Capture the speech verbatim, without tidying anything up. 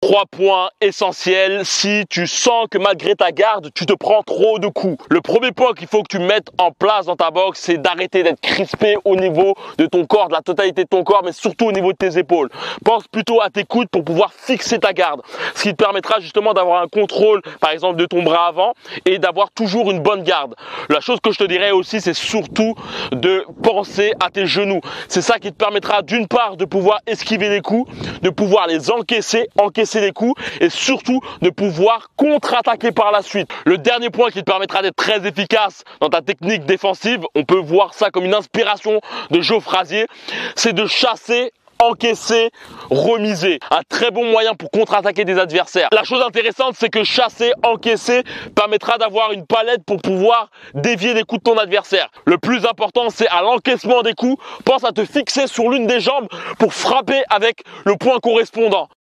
Trois points essentiels si tu sens que malgré ta garde, tu te prends trop de coups. Le premier point qu'il faut que tu mettes en place dans ta boxe, c'est d'arrêter d'être crispé au niveau de ton corps, de la totalité de ton corps, mais surtout au niveau de tes épaules. Pense plutôt à tes coudes pour pouvoir fixer ta garde, ce qui te permettra justement d'avoir un contrôle, par exemple, de ton bras avant et d'avoir toujours une bonne garde. La chose que je te dirais aussi, c'est surtout de penser à tes genoux. C'est ça qui te permettra d'une part de pouvoir esquiver les coups, de pouvoir les encaisser, encaisser les coups et surtout de pouvoir contre-attaquer par la suite. Le dernier point qui te permettra d'être très efficace dans ta technique défensive, on peut voir ça comme une inspiration de Joe Frazier, c'est de chasser, encaisser, remiser. Un très bon moyen pour contre-attaquer des adversaires. La chose intéressante, c'est que chasser, encaisser permettra d'avoir une palette pour pouvoir dévier les coups de ton adversaire. Le plus important, c'est à l'encaissement des coups, pense à te fixer sur l'une des jambes pour frapper avec le point correspondant.